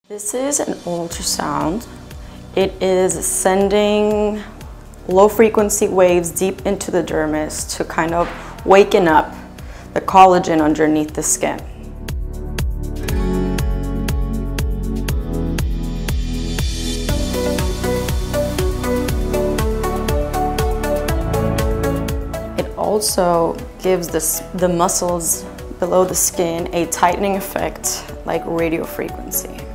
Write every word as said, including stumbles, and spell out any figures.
This is an ultrasound. It is sending low frequency waves deep into the dermis to kind of waken up the collagen underneath the skin. It also gives this, the muscles below the skin a tightening effect like radio frequency.